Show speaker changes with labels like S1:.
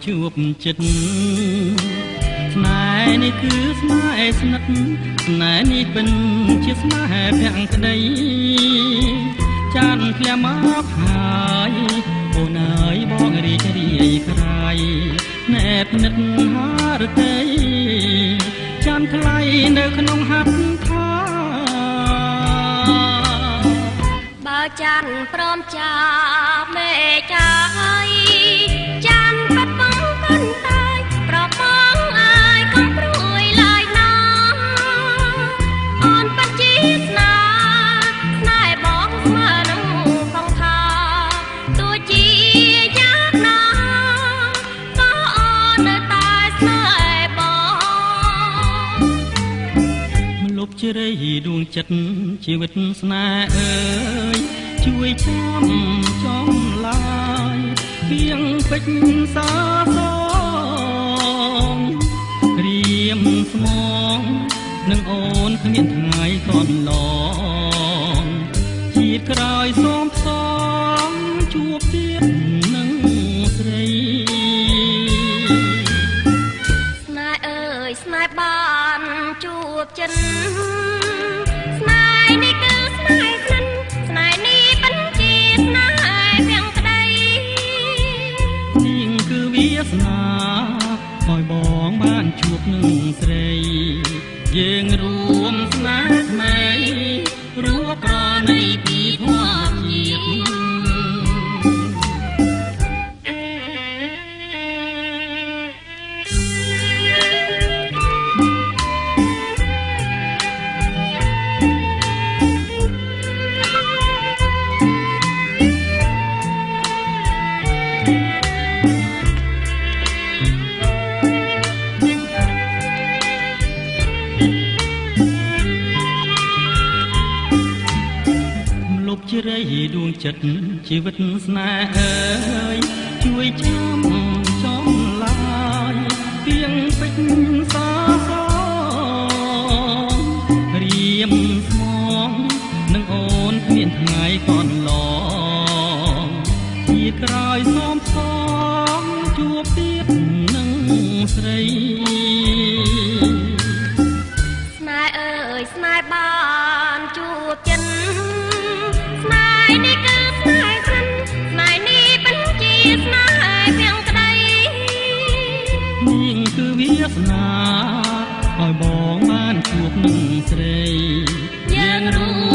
S1: ជួបចិត្តស្នេហ៍នេះគឺស្នេហ៍ស្និទ្ធស្នេហ៍នេះមិនជាស្នេហ៍ភាំងក្តីចានធ្លាក់មកហើយអូនអើយបងរីករាយក្រៃណែបនិតហារតីចានថ្លៃនៅក្នុងហាត់ថាបើចានព្រមចាប់មេចាយចានបាត់បង់កាន់តែប្របងអាយកុំព្រួយឡើយណាអូនពិតជាស្នេហ៍បងស្មើនឹងផងថាទោះជាយ៉ាងណាក៏អូននៅតែស្នេហ៍បងមិនលុបជ្រៃដួងចិត្តជីវិតស្នេហ៍អើយជួយចាំចំឡាយពីងពេជ្រសាសងរៀមស្មងនឹងអូនគ្មានថ្ងៃកន្លងជាតិក្រោយសូមផ្សំជួបទៀតនឹងស្រីស្នេហ៍អើយស្នេហ៍បានជួបចិត្តស្នេហ៍នេះគឺស្នេហ៍ស្និទ្ធស្នេហ៍នេះមិនជាស្នេហ៍ភាំងក្តីនេះគឺវាសនាឲ្យបងបានជួបនឹងស្រីយើងរួមស្នេហ៍ថ្មីរួបប្រណីពីធម៌ជាតិជ្រៃដួងចិត្តជីវិតស្នេហ៍អើយជួយចាំចំឡាយពីងពេជ្រសាសងរៀមស្មងនឹងអូនគ្មានថ្ងៃកន្លងជាក្រោយសូមផ្សំជួបទៀតនឹងស្រីស្នេហ៍អើយស្នេហ៍បានជួបចិត្តនេះគឺស្នេហ៍ស្និទ្ធស្នេហ៍នេះមិនជាស្នេហ៍ភាំងក្តីនេះគឺវាសនាឲ្យបងបានជួបនឹងស្រីយើងរួម